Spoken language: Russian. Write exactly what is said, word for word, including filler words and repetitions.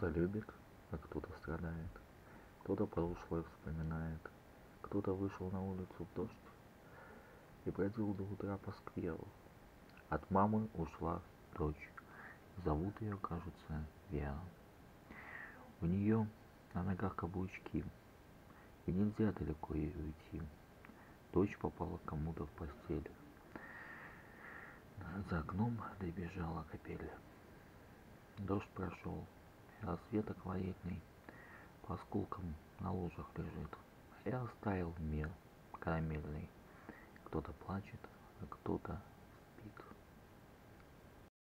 Кто-то любит, а кто-то страдает. Кто-то прошлое вспоминает. Кто-то вышел на улицу в дождь и бродил до утра по скверу. От мамы ушла дочь. Зовут ее, кажется, Вера. У нее на ногах каблучки, и нельзя далеко ей уйти. Дочь попала к кому-то в постель. За окном добежала капель. Дождь прошел, и рассвет акварельный по осколкам на лужах лежит. А я оставил мир карамельный. Кто-то плачет, а кто-то